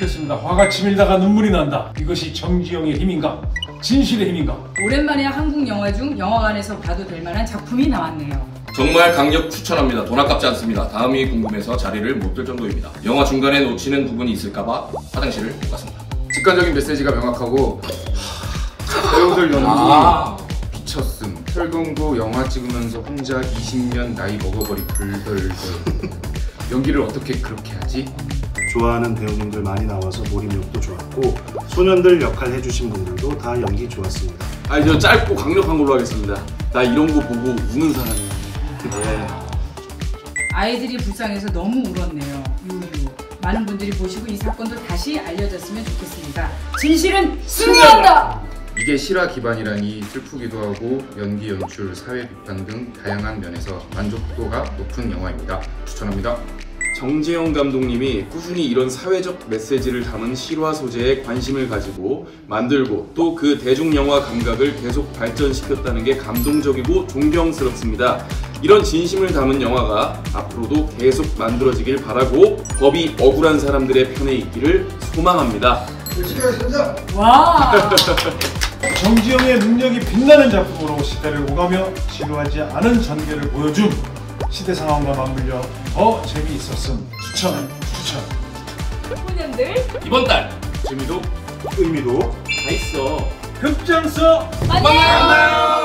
묻겠습니다. 화가 치밀다가 눈물이 난다. 이것이 정지영의 힘인가? 진실의 힘인가? 오랜만에 한국 영화 중 영화관에서 봐도 될 만한 작품이 나왔네요. 정말 강력 추천합니다. 돈 아깝지 않습니다. 다음이 궁금해서 자리를 못 들 정도입니다. 영화 중간에 놓치는 부분이 있을까봐 화장실을 못 갔습니다. 직관적인 메시지가 명확하고 배우들 연기 미쳤음. 철근구 영화 찍으면서 혼자 20년 나이 먹어버리 불덜덜. 연기를 어떻게 그렇게 하지? 좋아하는 배우님들 많이 나와서 몰입력도 좋았고 소년들 역할 해주신 분들도 다 연기 좋았습니다. 저 짧고 강력한 걸로 하겠습니다. 나 이런 거 보고 우는 사람이에요. 네. 아이들이 불쌍해서 너무 울었네요. 유유. 많은 분들이 보시고 이 사건도 다시 알려졌으면 좋겠습니다. 진실은 승리한다! 이게 실화 기반이라니 슬프기도 하고 연기, 연출, 사회 비판 등 다양한 면에서 만족도가 높은 영화입니다. 추천합니다. 정재영 감독님이 꾸준히 이런 사회적 메시지를 담은 실화 소재에 관심을 가지고 만들고 또 그 대중영화 감각을 계속 발전시켰다는 게 감동적이고 존경스럽습니다. 이런 진심을 담은 영화가 앞으로도 계속 만들어지길 바라고 법이 억울한 사람들의 편에 있기를 소망합니다. 열심히 하겠습니다. 와! 정지영의 능력이 빛나는 작품으로 시대를 오가며 지루하지 않은 전개를 보여줌. 시대 상황과 맞물려 더 재미있었음. 추천. 소년들 이번 달 의미도 다 있어. 극장 속 만나요!